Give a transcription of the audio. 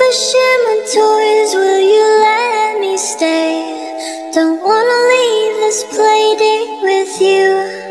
I share my toys, will you let me stay? Don't wanna leave this playdate with you.